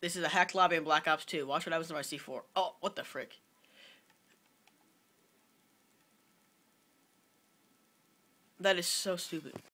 This is a hack lobby in Black Ops 2. Watch what happens to my C4. Oh, what the frick? That is so stupid.